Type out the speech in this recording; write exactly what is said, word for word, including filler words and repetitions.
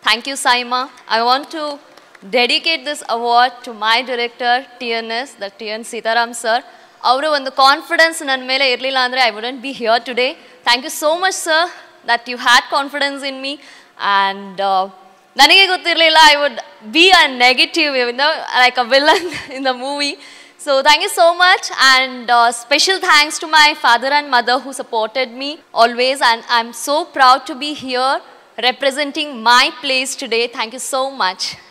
Thank you, SIIMA. I want to dedicate this award to my director, T N S, the T N Sitaram sir. Avaru ಒಂದು confidence ನನ್ನ ಮೇಲೆ ಇರಲಿಲ್ಲ ಅಂದರೆ I wouldn't be here today. Thank you so much sir that you had confidence in me. And ನನಗೆ ಗೊತ್ತಿರಲಿಲ್ಲ I would be a negative like a villain in the movie. So thank you so much, and uh, special thanks to my father and mother who supported me always, and I'm so proud to be here representing my place today. Thank you so much.